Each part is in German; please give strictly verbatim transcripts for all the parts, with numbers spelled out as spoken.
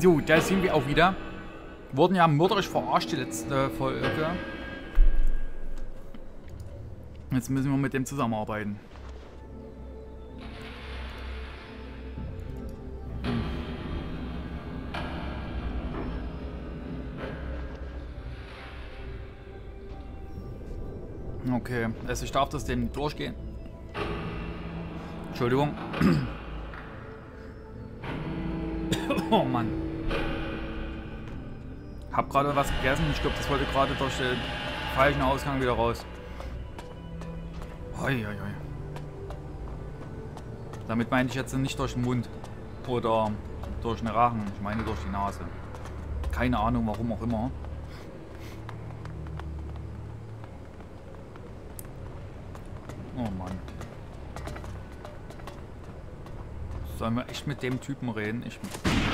So, da sind wir auch wieder. Wurden ja mörderisch verarscht die letzte Folge. Jetzt müssen wir mit dem zusammenarbeiten. Okay, also ich darf das dem nicht durchgehen. Entschuldigung. Oh Mann. Hab gerade was gegessen. Ich glaube, das wollte gerade durch den falschen Ausgang wieder raus. Hoi, hoi, hoi. Damit meine ich jetzt nicht durch den Mund oder durch den Rachen. Ich meine durch die Nase. Keine Ahnung, warum auch immer. Oh Mann. Sollen wir echt mit dem Typen reden? Ich...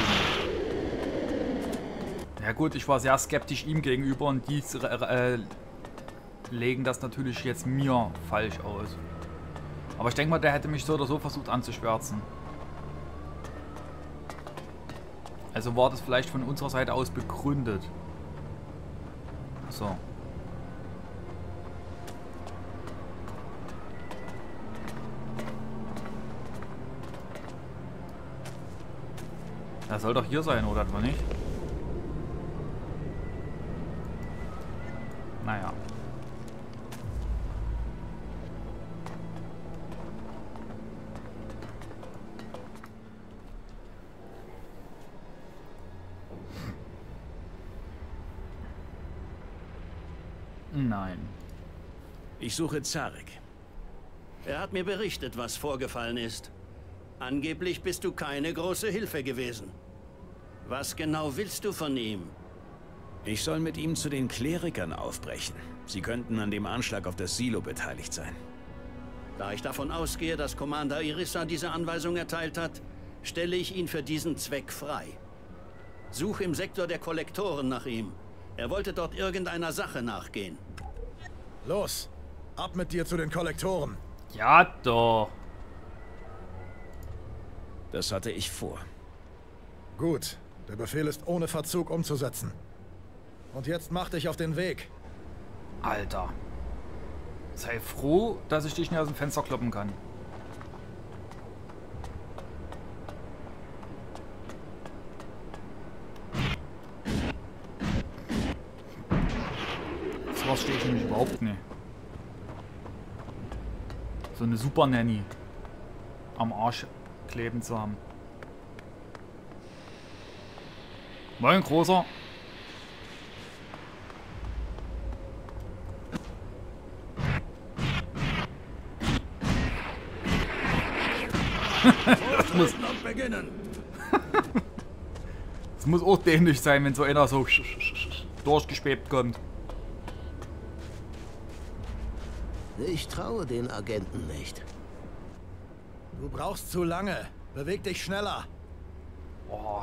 Ja gut, ich war sehr skeptisch ihm gegenüber und die äh, legen das natürlich jetzt mir falsch aus. Aber ich denke mal, der hätte mich so oder so versucht anzuschwärzen. Also war das vielleicht von unserer Seite aus begründet. So. Er soll doch hier sein, oder etwa nicht? Naja. Nein. Ich suche Zarek. Er hat mir berichtet, was vorgefallen ist. Angeblich bist du keine große Hilfe gewesen. Was genau willst du von ihm? Ich soll mit ihm zu den Klerikern aufbrechen. Sie könnten an dem Anschlag auf das Silo beteiligt sein. Da ich davon ausgehe, dass Commander Irissa diese Anweisung erteilt hat, stelle ich ihn für diesen Zweck frei. Such im Sektor der Kollektoren nach ihm. Er wollte dort irgendeiner Sache nachgehen. Los, ab mit dir zu den Kollektoren. Ja, doch. Das hatte ich vor. Gut, der Befehl ist ohne Verzug umzusetzen. Und jetzt mach dich auf den Weg. Alter. Sei froh, dass ich dich nicht aus dem Fenster kloppen kann. Das verstehe ich nämlich überhaupt nicht. So eine Super Nanny am Arsch kleben zu haben. Moin, Großer. Das muss beginnen. Das muss auch dämlich sein, wenn so einer so durchgeschwebt kommt. Ich traue den Agenten nicht. Du brauchst zu lange. Beweg dich schneller. Oh.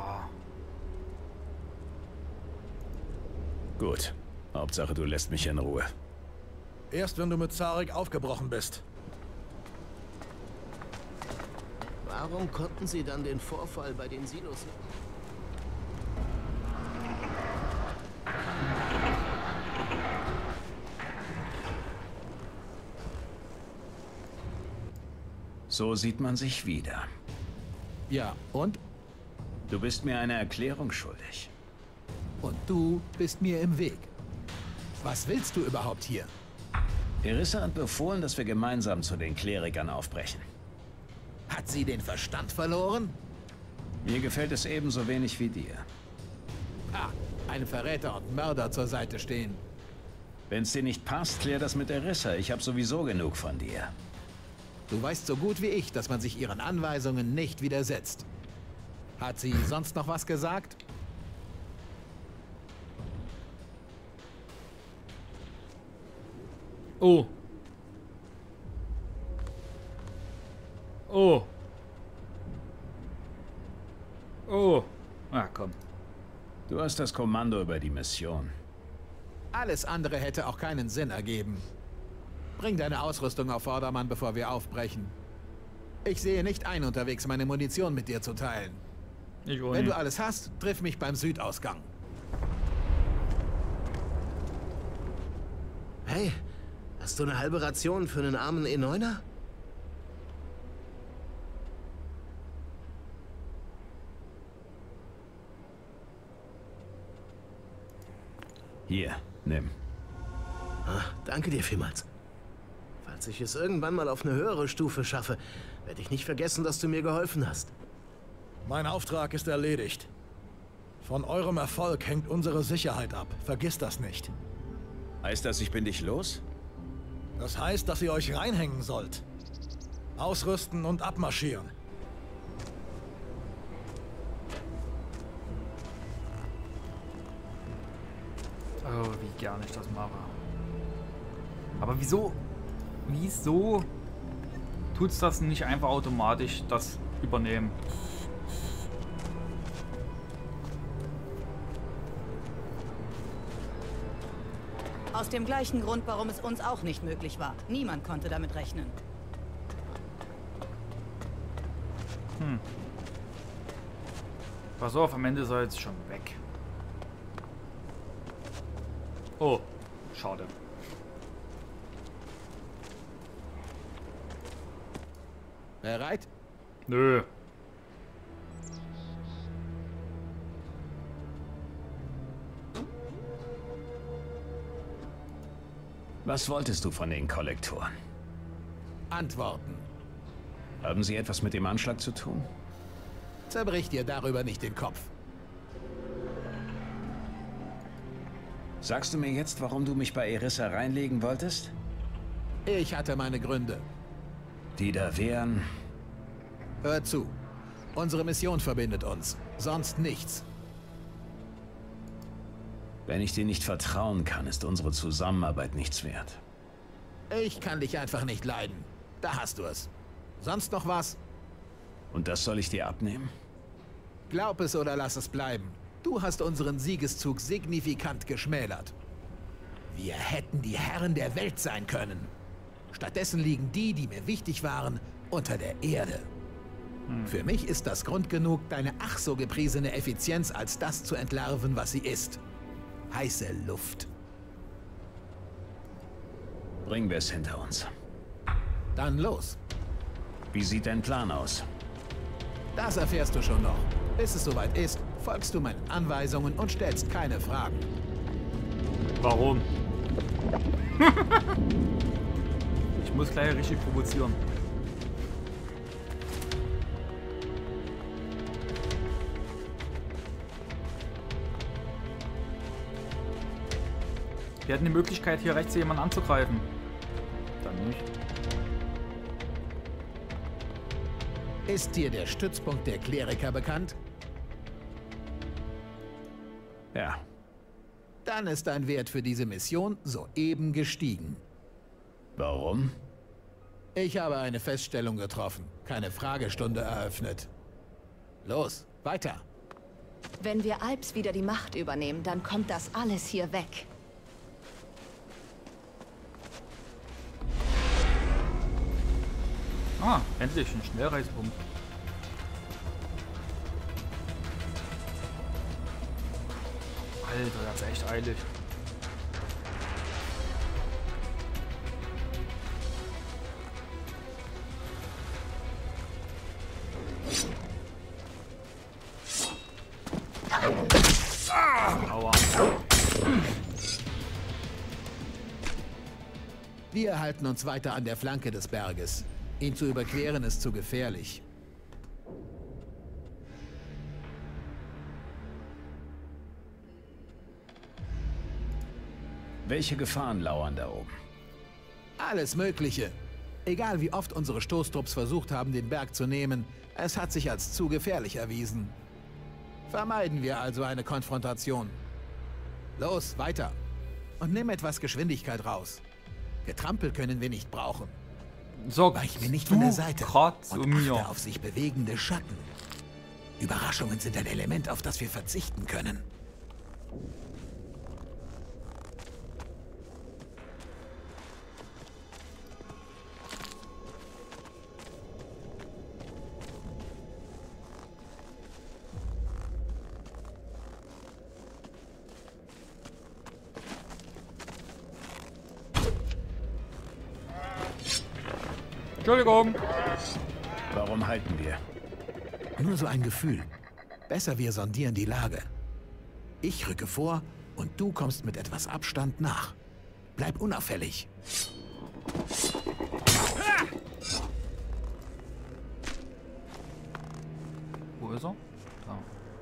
Gut. Hauptsache, du lässt mich in Ruhe. Erst wenn du mit Zarek aufgebrochen bist. Warum konnten Sie dann den Vorfall bei den Silos... So sieht man sich wieder. Ja, und? Du bist mir eine Erklärung schuldig. Und du bist mir im Weg. Was willst du überhaupt hier? Irissa hat befohlen, dass wir gemeinsam zu den Klerikern aufbrechen. Hat sie den Verstand verloren? Mir gefällt es ebenso wenig wie dir. Ah, einem Verräter und Mörder zur Seite stehen. Wenn's dir nicht passt, klär das mit Irissa. Ich habe sowieso genug von dir. Du weißt so gut wie ich, dass man sich ihren Anweisungen nicht widersetzt. Hat sie sonst noch was gesagt? Oh. Oh. Oh. Ah, komm. Du hast das Kommando über die Mission. Alles andere hätte auch keinen Sinn ergeben. Bring deine Ausrüstung auf Vordermann, bevor wir aufbrechen. Ich sehe nicht ein, unterwegs meine Munition mit dir zu teilen. Ich auch Wenn nicht. du alles hast, triff mich beim Südausgang. Hey, hast du eine halbe Ration für einen armen E neuner? Hier, nimm. Ah, danke dir vielmals. Falls ich es irgendwann mal auf eine höhere Stufe schaffe, werde ich nicht vergessen, dass du mir geholfen hast. Mein Auftrag ist erledigt. Von eurem Erfolg hängt unsere Sicherheit ab. Vergiss das nicht. Heißt das, ich bin dich los? Das heißt, dass ihr euch reinhängen sollt. Ausrüsten und abmarschieren. Oh, wie gerne ich das mache. Aber wieso, wieso tut's das nicht einfach automatisch, das übernehmen? Aus dem gleichen Grund, warum es uns auch nicht möglich war. Niemand konnte damit rechnen. Hm. Pass auf, am Ende ist er jetzt schon weg. Oh, schade. Bereit? Nö. Was wolltest du von den Kollektoren? Antworten. Haben sie etwas mit dem Anschlag zu tun? Zerbrich dir darüber nicht den Kopf. Sagst du mir jetzt, warum du mich bei Irissa reinlegen wolltest? Ich hatte meine Gründe. Die da wären... Hör zu. Unsere Mission verbindet uns. Sonst nichts. Wenn ich dir nicht vertrauen kann, ist unsere Zusammenarbeit nichts wert. Ich kann dich einfach nicht leiden. Da hast du es. Sonst noch was? Und das soll ich dir abnehmen? Glaub es oder lass es bleiben. Du hast unseren Siegeszug signifikant geschmälert. Wir hätten die Herren der Welt sein können. Stattdessen liegen die, die mir wichtig waren, unter der Erde. Hm. Für mich ist das Grund genug, deine ach so gepriesene Effizienz als das zu entlarven, was sie ist. Heiße Luft. Bringen wir es hinter uns. Dann los. Wie sieht dein Plan aus? Das erfährst du schon noch. Bis es soweit ist, folgst du meinen Anweisungen und stellst keine Fragen. Warum? Ich muss gleich richtig provozieren. Wir hatten die Möglichkeit, hier rechts jemanden anzugreifen. Dann nicht. Ist dir der Stützpunkt der Kleriker bekannt? Ja. Dann ist dein Wert für diese Mission soeben gestiegen. Warum? Ich habe eine Feststellung getroffen, keine Fragestunde eröffnet. Los, weiter. Wenn wir Alps wieder die Macht übernehmen, dann kommt das alles hier weg. Ah, endlich ein Schnellreisepunkt. Alter, das ist echt eilig. Ah, aua. Wir halten uns weiter an der Flanke des Berges. Ihn zu überqueren ist zu gefährlich. Welche Gefahren lauern da oben? Alles Mögliche. Egal wie oft unsere Stoßtrupps versucht haben, den Berg zu nehmen, es hat sich als zu gefährlich erwiesen. Vermeiden wir also eine Konfrontation. Los, weiter. Und nimm etwas Geschwindigkeit raus. Getrampel können wir nicht brauchen. So, Weich mir nicht von der Seite grad und zu mir. achte auf sich bewegende Schatten. Überraschungen sind ein Element, auf das wir verzichten können. Entschuldigung. Warum halten wir? Nur so ein Gefühl. Besser, wir sondieren die Lage. Ich rücke vor und du kommst mit etwas Abstand nach. Bleib unauffällig. Wo ist er? Da.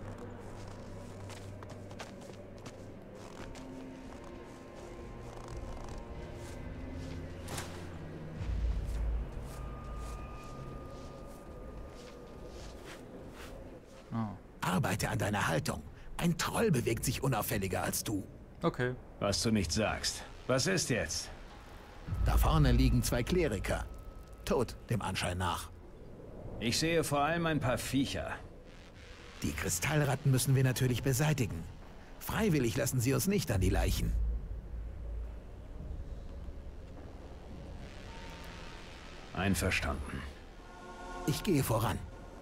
Arbeite an deiner Haltung. Ein Troll bewegt sich unauffälliger als du. Okay. Was du nicht sagst. Was ist jetzt? Da vorne liegen zwei Kleriker. Tot, dem Anschein nach. Ich sehe vor allem ein paar Viecher. Die Kristallratten müssen wir natürlich beseitigen. Freiwillig lassen sie uns nicht an die Leichen. Einverstanden. Ich gehe voran.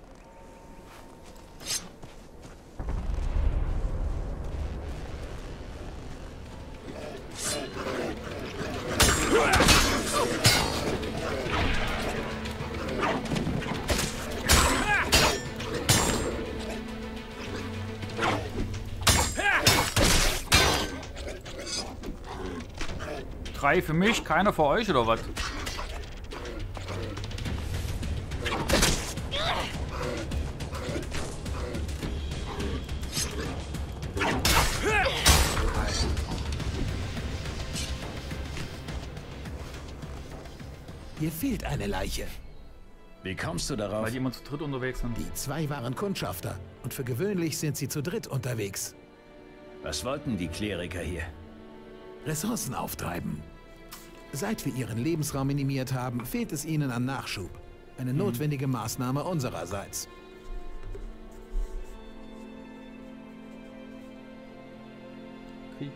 Drei für mich, keiner für euch, oder was? Hier fehlt eine Leiche. Wie kommst du darauf? Weil die immer zu dritt unterwegs sind. Die zwei waren Kundschafter und für gewöhnlich sind sie zu dritt unterwegs. Was wollten die Kleriker hier? Ressourcen auftreiben. Seit wir ihren Lebensraum minimiert haben, fehlt es ihnen an Nachschub. Eine notwendige Maßnahme unsererseits. Krieg.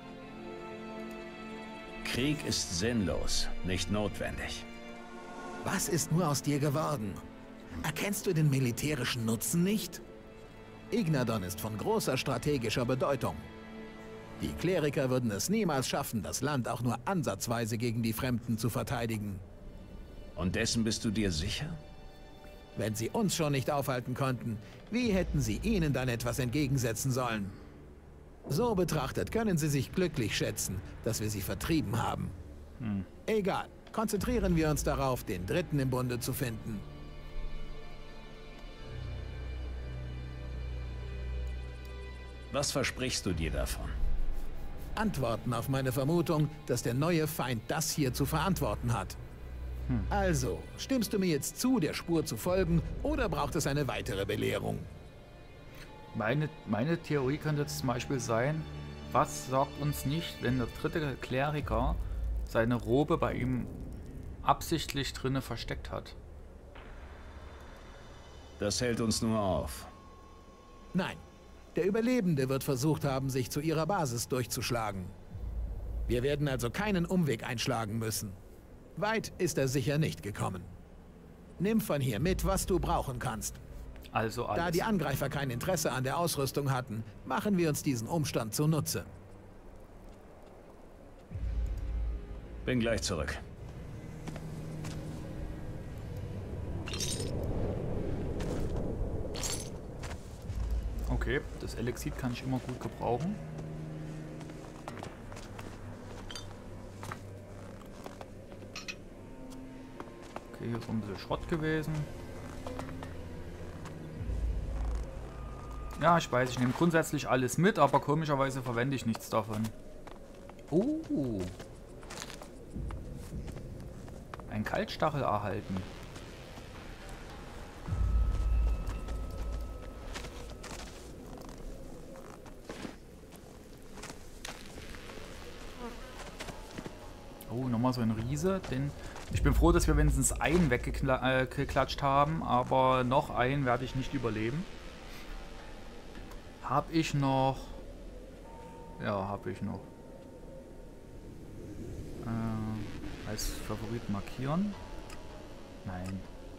Krieg ist sinnlos, nicht notwendig. Was ist nur aus dir geworden? Erkennst du den militärischen Nutzen nicht? Ignadon ist von großer strategischer Bedeutung. Die Kleriker würden es niemals schaffen, das Land auch nur ansatzweise gegen die Fremden zu verteidigen. Und dessen bist du dir sicher? Wenn sie uns schon nicht aufhalten konnten, wie hätten sie ihnen dann etwas entgegensetzen sollen? So betrachtet können sie sich glücklich schätzen, dass wir sie vertrieben haben. Hm. Egal, konzentrieren wir uns darauf, den Dritten im Bunde zu finden. Was versprichst du dir davon? Antworten auf meine Vermutung, dass der neue Feind das hier zu verantworten hat. Hm. Also, stimmst du mir jetzt zu, der Spur zu folgen, oder braucht es eine weitere Belehrung? Meine, meine Theorie könnte zum Beispiel sein, was sagt uns nicht, wenn der dritte Kleriker seine Robe bei ihm absichtlich drinne versteckt hat? Das hält uns nur auf. Nein. Der Überlebende wird versucht haben, sich zu ihrer Basis durchzuschlagen. Wir werden also keinen Umweg einschlagen müssen. Weit ist er sicher nicht gekommen. Nimm von hier mit, was du brauchen kannst. Also alles. Da die Angreifer kein Interesse an der Ausrüstung hatten, machen wir uns diesen Umstand zunutze. Bin gleich zurück. Okay, das Elixier kann ich immer gut gebrauchen. Okay, hier ist noch ein bisschen Schrott gewesen. Ja, ich weiß, ich nehme grundsätzlich alles mit, aber komischerweise verwende ich nichts davon. Oh. Ein Kaltstachel erhalten. Oh, nochmal so ein Riese. Den ich bin froh, dass wir wenigstens einen weggeklatscht haben, aber noch einen werde ich nicht überleben. Hab ich noch... Ja, habe ich noch. Äh, als Favorit markieren? Nein.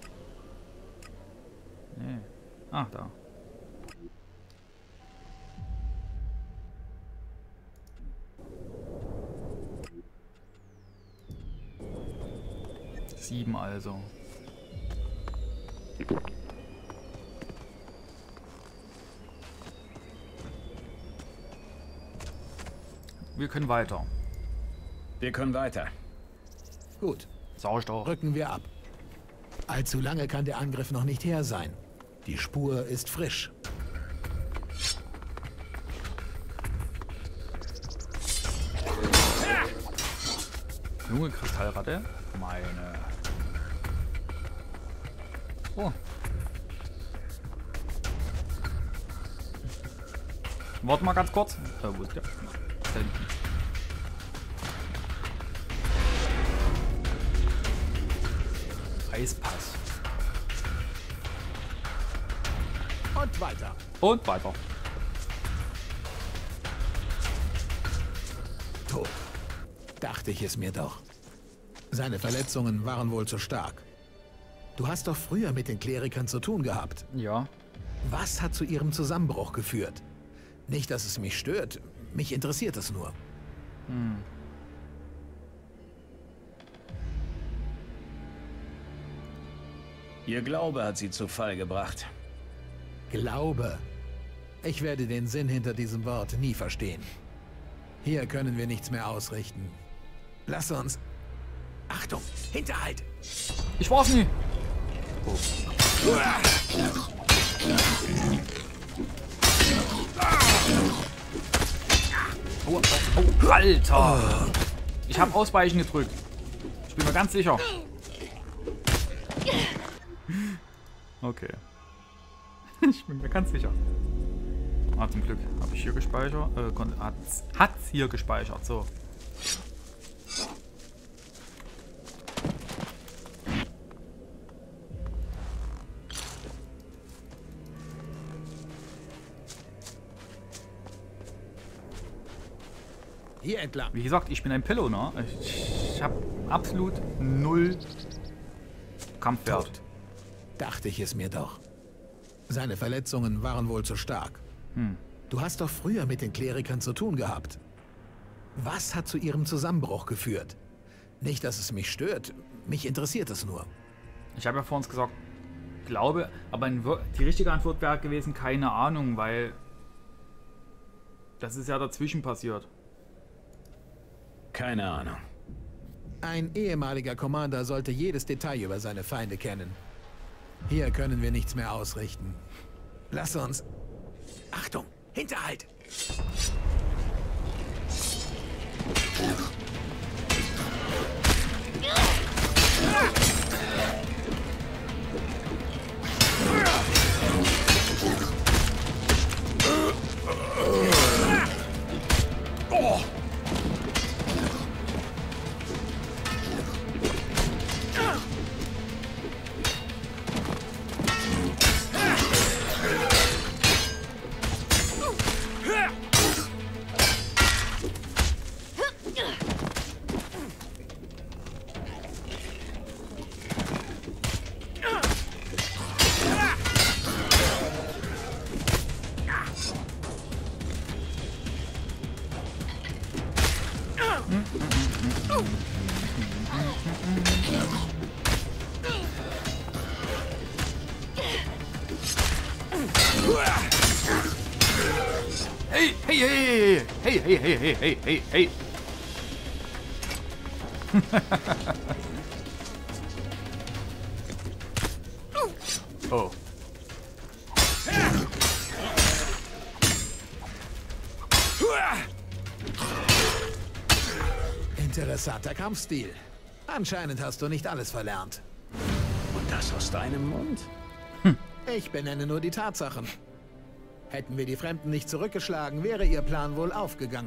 Nee. Ah, da. Sieben also. Wir können weiter. Wir können weiter. Gut, Sag ich doch. rücken wir ab. Allzu lange kann der Angriff noch nicht her sein. Die Spur ist frisch. Junge Kristallratte. Meine. Oh. Warte mal ganz kurz. Äh, wo ist der? Da hinten. Eispass. Und weiter. Und weiter. Tot. Dachte ich es mir doch. Seine Verletzungen waren wohl zu stark. Du hast doch früher mit den Klerikern zu tun gehabt. Ja. Was hat zu ihrem Zusammenbruch geführt? Nicht, dass es mich stört. Mich interessiert es nur. Hm. Ihr Glaube hat sie zu Fall gebracht. Glaube. Ich werde den Sinn hinter diesem Wort nie verstehen. Hier können wir nichts mehr ausrichten. Lass uns... Achtung! Hinterhalt! Ich war's nie. Oh. Oh, oh, oh, Alter! Ich habe Ausweichen gedrückt. Ich bin mir ganz sicher. Okay. Ich bin mir ganz sicher. Ah, zum Glück habe ich hier gespeichert. Äh, hat's, hat's hier gespeichert. So. Hier entlang. Wie gesagt, ich bin ein Pillow, Ich, ich habe absolut null Kampfwert. Tot. Dachte ich es mir doch. Seine Verletzungen waren wohl zu stark. Hm. Du hast doch früher mit den Klerikern zu tun gehabt. Was hat zu ihrem Zusammenbruch geführt? Nicht, dass es mich stört. Mich interessiert es nur. Ich habe ja vor uns gesagt, glaube, aber die richtige Antwort wäre gewesen, keine Ahnung, weil das ist ja dazwischen passiert. Keine Ahnung. Ein ehemaliger Commander sollte jedes Detail über seine Feinde kennen. Hier können wir nichts mehr ausrichten. Lass uns... Achtung! Hinterhalt! Oh! Hey, hey, hey, hey, hey, hey, hey, hey, hey, hey. Oh. Interessanter Kampfstil. Anscheinend hast du nicht alles verlernt. Und das aus deinem Mund? Ich benenne nur die Tatsachen. Hätten wir die Fremden nicht zurückgeschlagen, wäre ihr Plan wohl aufgegangen.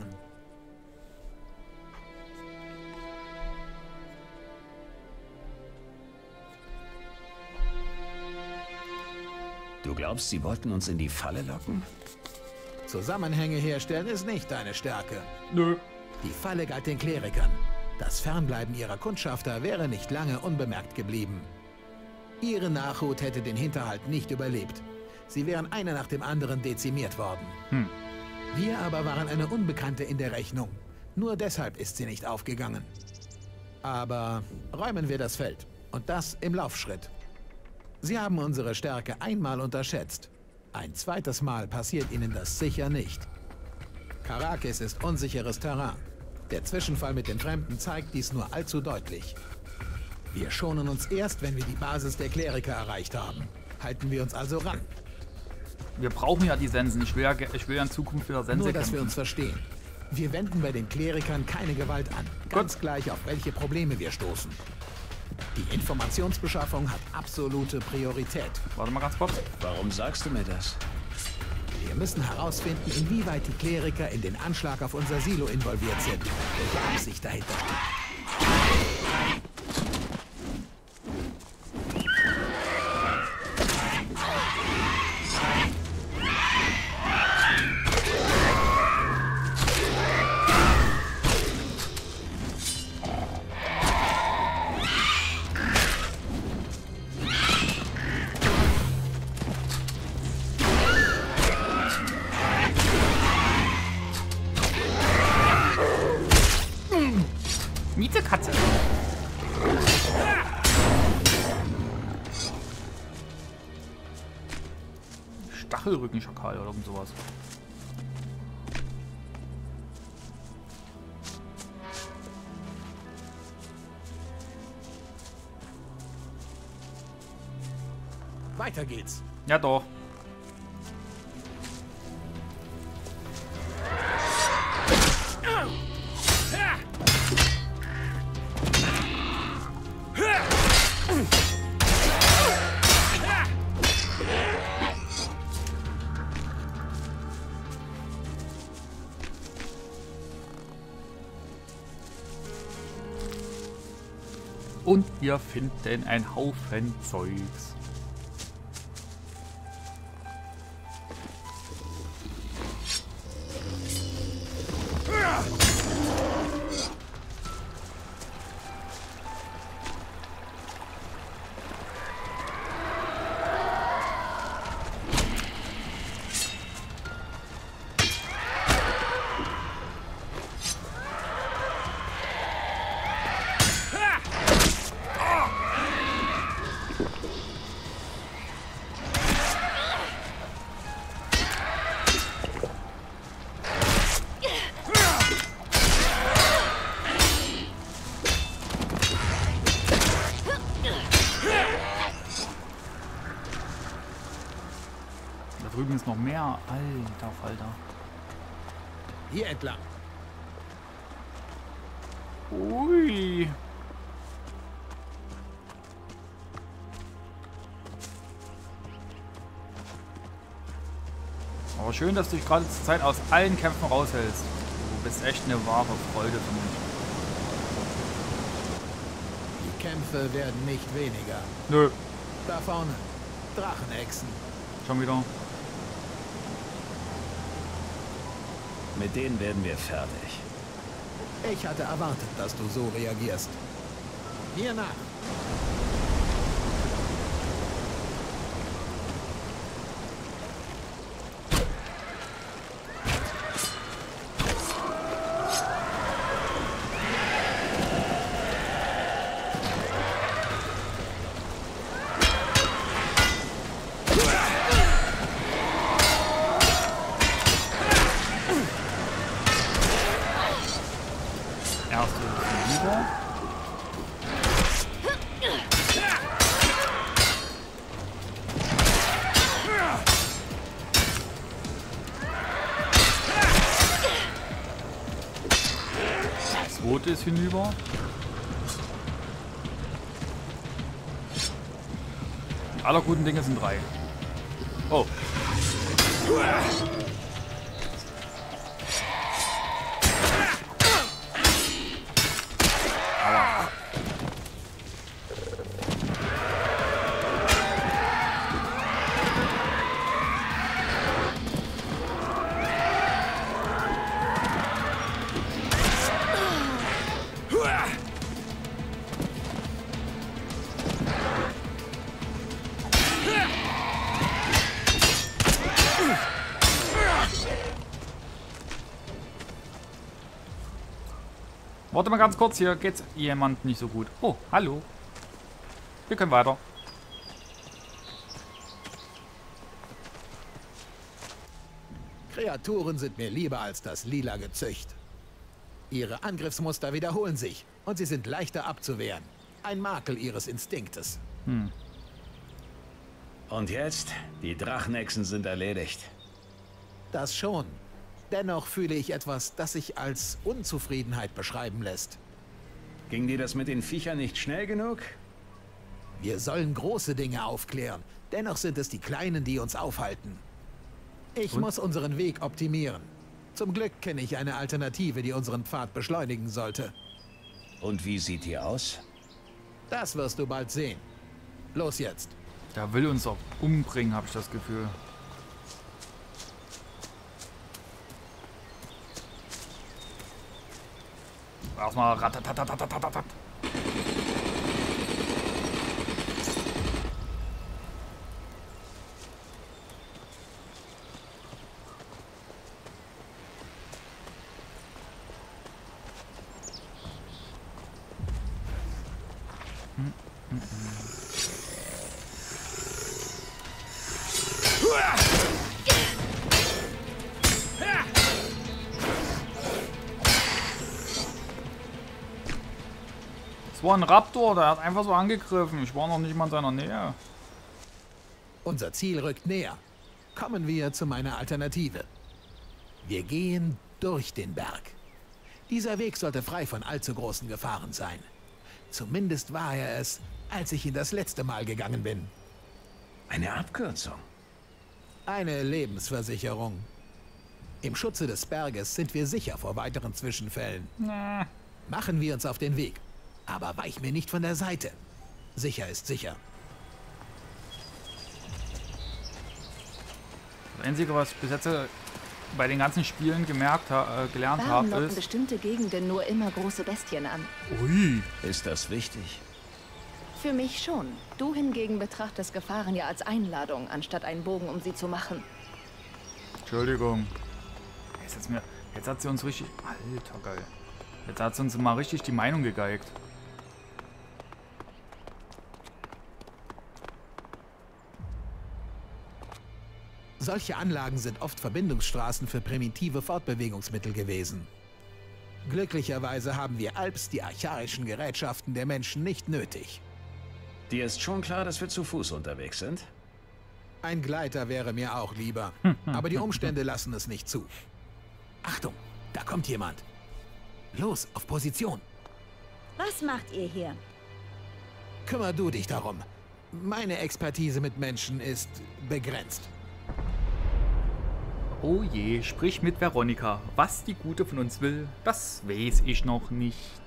Du glaubst, sie wollten uns in die Falle locken? Zusammenhänge herstellen ist nicht deine Stärke. Nö. Die Falle galt den Klerikern. Das Fernbleiben ihrer Kundschafter wäre nicht lange unbemerkt geblieben. Ihre Nachhut hätte den Hinterhalt nicht überlebt. Sie wären einer nach dem anderen dezimiert worden. Hm. Wir aber waren eine Unbekannte in der Rechnung. Nur deshalb ist sie nicht aufgegangen. Aber räumen wir das Feld. Und das im Laufschritt. Sie haben unsere Stärke einmal unterschätzt. Ein zweites Mal passiert Ihnen das sicher nicht. Karakis ist unsicheres Terrain. Der Zwischenfall mit den Fremden zeigt dies nur allzu deutlich. Wir schonen uns erst, wenn wir die Basis der Kleriker erreicht haben. Halten wir uns also ran. Wir brauchen ja die Sensen. Ich will ja, ich will ja in Zukunft wieder Sense Nur, dass kämpfen. wir uns verstehen. Wir wenden bei den Klerikern keine Gewalt an. Ganz Gut. gleich, auf welche Probleme wir stoßen. Die Informationsbeschaffung hat absolute Priorität. Warte mal ganz kurz. Warum sagst du mir das? Wir müssen herausfinden, inwieweit die Kleriker in den Anschlag auf unser Silo involviert sind. Welche Absicht dahinter steht. Miezekatze. Stachelrückenschakal oder irgend sowas. Weiter geht's. Ja doch. Und wir finden einen Haufen Zeugs. Da drüben ist noch mehr. Alter Falter. Hier entlang. Ui. Aber schön, dass du dich gerade zur Zeit aus allen Kämpfen raushältst. Du bist echt eine wahre Freude für mich. Die Kämpfe werden nicht weniger. Nö, Da vorne. Drachenechsen. schon wieder. Mit denen werden wir fertig. Ich hatte erwartet, dass du so reagierst. Hier nach. Erste Liebe. Zweite ist hinüber. Die aller guten Dinge sind drei. Oh. Warte mal ganz kurz, hier geht's jemand nicht so gut. Oh, hallo. Wir können weiter. Kreaturen sind mir lieber als das lila Gezücht. Ihre Angriffsmuster wiederholen sich und sie sind leichter abzuwehren. Ein Makel ihres Instinktes. Hm. Und jetzt? Die Drachenechsen sind erledigt. Das schon. Dennoch fühle ich etwas, das sich als Unzufriedenheit beschreiben lässt. Ging dir das mit den Viechern nicht schnell genug? Wir sollen große Dinge aufklären. Dennoch sind es die Kleinen, die uns aufhalten. Ich Und? muss unseren Weg optimieren. Zum Glück kenne ich eine Alternative, die unseren Pfad beschleunigen sollte. Und wie sieht die aus? Das wirst du bald sehen. Los jetzt. Der will uns auch umbringen, habe ich das Gefühl. Erstmal ratatatatatatat. Hm, hm, hm. Das war ein Raptor, der hat einfach so angegriffen. Ich war noch nicht mal in seiner Nähe. Unser Ziel rückt näher. Kommen wir zu meiner Alternative. Wir gehen durch den Berg. Dieser Weg sollte frei von allzu großen Gefahren sein. Zumindest war er es, als ich ihn das letzte Mal gegangen bin. Eine Abkürzung. Eine Lebensversicherung. Im Schutze des Berges sind wir sicher vor weiteren Zwischenfällen. Na. Machen wir uns auf den Weg. Aber weich mir nicht von der Seite. Sicher ist sicher. Das Einzige, was ich bis jetzt bei den ganzen Spielen gemerkt ha äh, gelernt Warum habe, locken ist... bestimmte Gegenden nur immer große Bestien an? Ui. Ist das wichtig? Für mich schon. Du hingegen betrachtest Gefahren ja als Einladung, anstatt einen Bogen, um sie zu machen. Entschuldigung. Jetzt, hat's mir, jetzt hat sie uns richtig... Alter, geil. Jetzt hat sie uns mal richtig die Meinung gegeigt. Solche Anlagen sind oft Verbindungsstraßen für primitive Fortbewegungsmittel gewesen. Glücklicherweise haben wir Alps die archaischen Gerätschaften der Menschen nicht nötig. Dir ist schon klar, dass wir zu Fuß unterwegs sind? Ein Gleiter wäre mir auch lieber, aber die Umstände lassen es nicht zu. Achtung, da kommt jemand. Los, auf Position. Was macht ihr hier? Kümmer du dich darum. Meine Expertise mit Menschen ist begrenzt. Oh je, sprich mit Veronika. Was die Gute von uns will, das weiß ich noch nicht.